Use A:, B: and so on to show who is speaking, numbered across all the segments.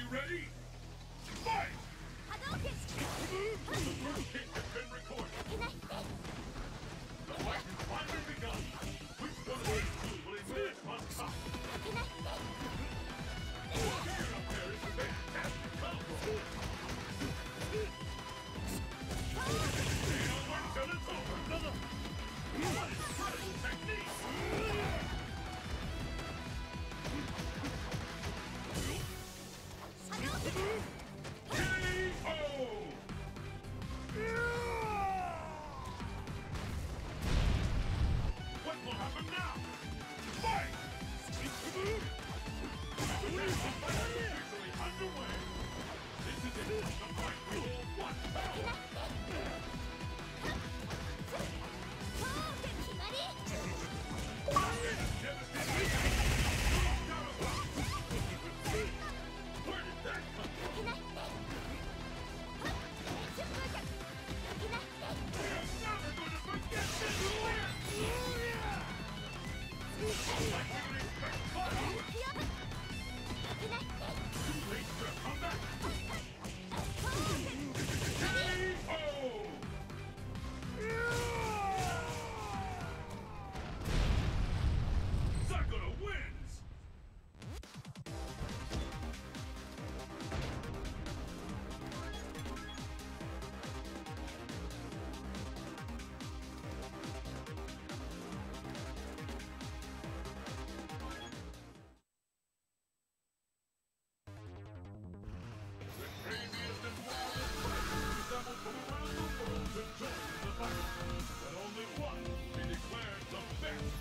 A: ready? Fight!
B: Hadouken!
A: The first hit has been recorded. The fight has finally begun. Which one of these two will emerge on top? Here up there is a fantastic combo. Stay on work till it's over. What incredible technique! What will happen now? Fight! There's the fight officially underway. This is it. The fight we all want. Where did that come from? We're never going to forget this win! Like we would expect fireworks! Too late for a comeback! K.O. Sakura wins! The craziest and wildest fighters assembled from around the world to join in the fight. But only one will be declared the best.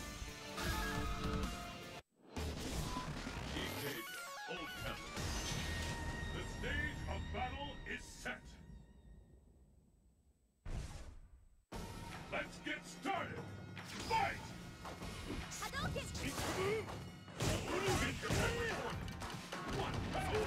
A: E-Cage, Old Temple. The stage of battle is set. Let's get started. Fight!
B: Hadouken!
A: Hit your head recorded. One power.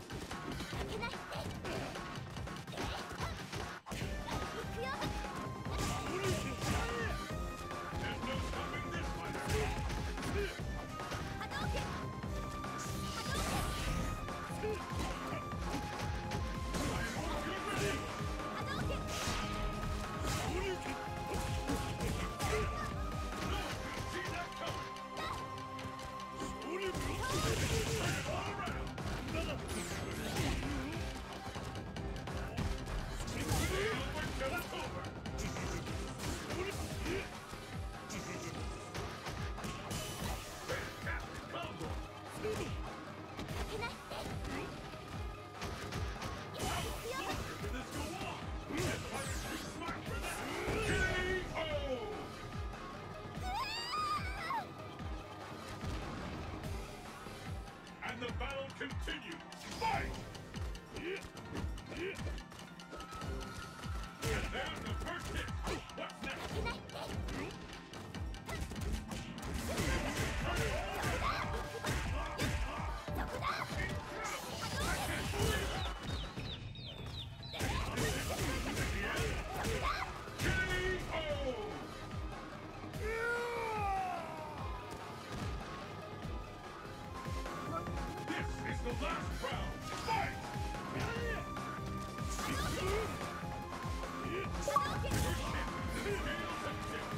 A: There's no stopping this fighter.
B: Hadouken!
A: I hope you're ready.
B: Hadouken!
A: No one can see that coming. Turn it all around. Stay over till it's over. Fantastic combo. How much longer can this go on? This fighter's too smart for that. K.O. And the battle continues. Fight! And there's the first hit. What's next? Turn it all around. Incredible! I can't believe it! Is it the end? K.O. This is the last round. Fight!
B: Hadouken!
A: First hit. Scales and tips.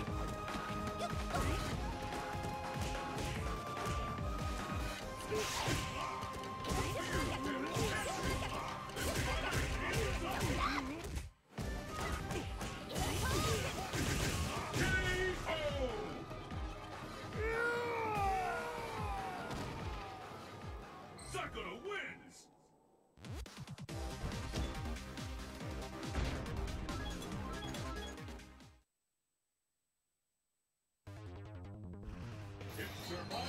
A: Sakura wins! It's survival